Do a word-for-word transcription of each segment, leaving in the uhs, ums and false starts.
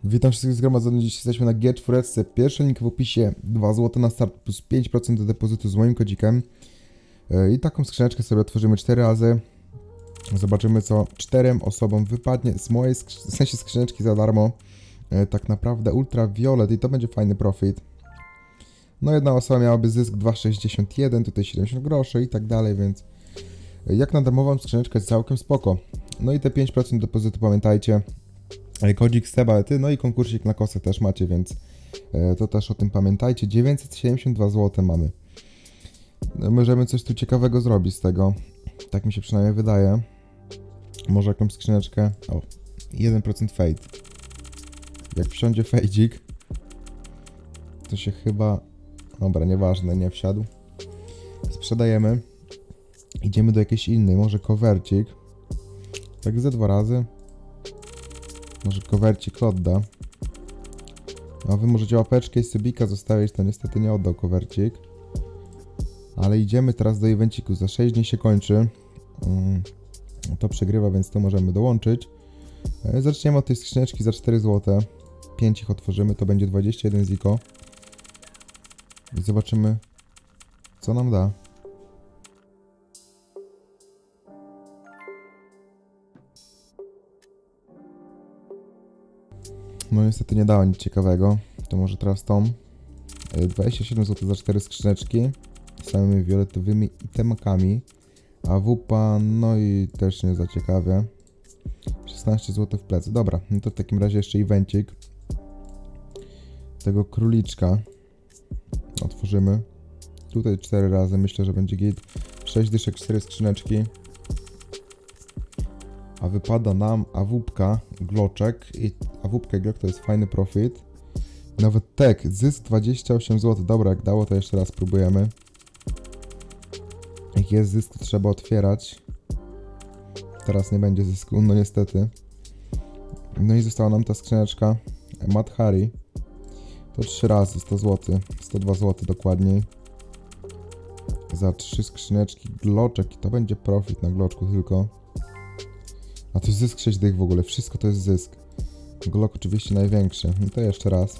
Witam wszystkich zgromadzonych, dziś jesteśmy na G cztery. Pierwszy link w opisie, dwa złote na start plus pięć procent do depozytu z moim kodzikiem. I taką skrzyneczkę sobie otworzymy cztery razy. Zobaczymy, co czterem osobom wypadnie z mojej w sensie skrzyneczki za darmo. Tak naprawdę ultraviolet i to będzie fajny profit. No jedna osoba miałaby zysk dwa przecinek sześćdziesiąt jeden, tutaj siedemdziesiąt groszy i tak dalej, więc jak na darmową skrzyneczkę jest całkiem spoko. No i te pięć procent depozytu pamiętajcie. Kodzik Sebety, no i konkursik na kosę też macie, więc to też o tym pamiętajcie. dziewięćset siedemdziesiąt dwa złote mamy. Możemy coś tu ciekawego zrobić z tego. Tak mi się przynajmniej wydaje. Może jakąś skrzyneczkę. O, jeden procent fade. Jak wsiądzie fejdzik, to się chyba... Dobra, nieważne, nie wsiadł. Sprzedajemy. Idziemy do jakiejś innej, może kowercik. Tak ze dwa razy. Może kowercik odda. A wy możecie łapeczkę i subika zostawić, to niestety nie oddał kowercik. Ale idziemy teraz do evenciku, za sześć dni się kończy. Hmm. To przegrywa, więc to możemy dołączyć. Zaczniemy od tej skrzyneczki za cztery złote. pięć ich otworzymy, to będzie dwadzieścia jeden ziko. I zobaczymy, co nam da. No niestety nie dało nic ciekawego. To może teraz tą. dwadzieścia siedem złotych za cztery skrzyneczki. Z samymi fioletowymi itemakami. A wupa, no i też nie za ciekawie. szesnaście złotych w plecy. Dobra, no to w takim razie jeszcze evencik. Tego króliczka. Otworzymy. Tutaj cztery razy, myślę, że będzie git. sześć dyszek, cztery skrzyneczki. A wypada nam awupka, gloczek i awupka i glok to jest fajny profit. Nawet tek, zysk dwadzieścia osiem złotych. Dobra, jak dało, to jeszcze raz spróbujemy. Jak jest zysk, to trzeba otwierać. Teraz nie będzie zysku, no niestety. No i została nam ta skrzyneczka Mad Harry. To trzy razy, sto złotych, sto dwa złote dokładniej. Za trzy skrzyneczki gloczek i to będzie profit na gloczku tylko. A to jest zysk sześć dych w ogóle, wszystko to jest zysk. Glock oczywiście największy, no to jeszcze raz.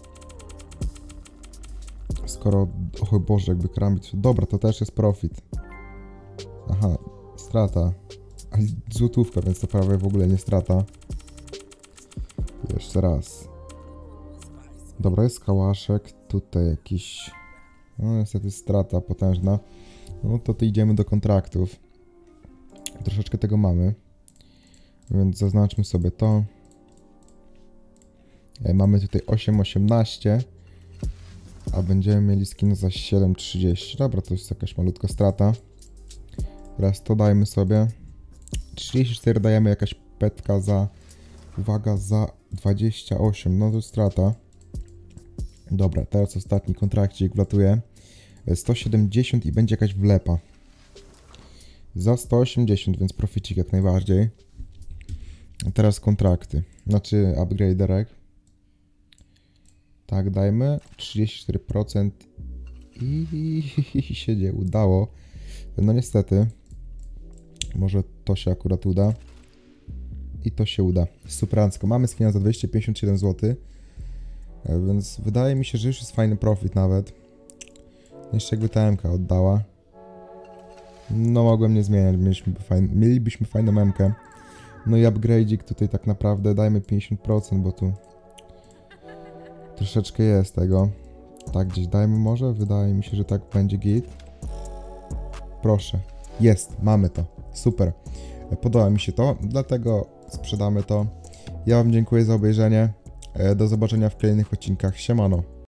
Skoro, o Boże, jakby karambit... Dobra, to też jest profit. Aha, strata. Ale złotówka, więc to prawie w ogóle nie strata. Jeszcze raz. Dobra, jest kałaszek, tutaj jakiś... No niestety strata potężna. No to tu idziemy do kontraktów. Troszeczkę tego mamy. Więc zaznaczmy sobie to. Mamy tutaj osiem osiemnaście. A będziemy mieli skin za siedem trzydzieści. Dobra, to jest jakaś malutka strata. Teraz to dajmy sobie. trzydzieści cztery dajemy jakaś petka za... Uwaga, za dwadzieścia osiem. No to strata. Dobra, teraz ostatni kontrakcik wlatuje. sto siedemdziesiąt i będzie jakaś wlepa. Za sto osiemdziesiąt, więc proficik jak najbardziej. A teraz kontrakty. Znaczy upgraderek. Tak, dajmy. trzydzieści cztery procent. I się nie udało. No niestety. Może to się akurat uda. I to się uda. Superancko. Mamy skina za dwieście pięćdziesiąt siedem złotych. Więc wydaje mi się, że już jest fajny profit nawet. Jeszcze jakby ta M K oddała. No mogłem nie zmieniać, mieliśmy fajn... mielibyśmy fajną M K. No i upgrade'ik tutaj tak naprawdę dajmy pięćdziesiąt procent, bo tu troszeczkę jest tego. Tak gdzieś dajmy może, wydaje mi się, że tak będzie git. Proszę, jest, mamy to, super. Podoba mi się to, dlatego sprzedamy to. Ja wam dziękuję za obejrzenie. Do zobaczenia w kolejnych odcinkach, siemano.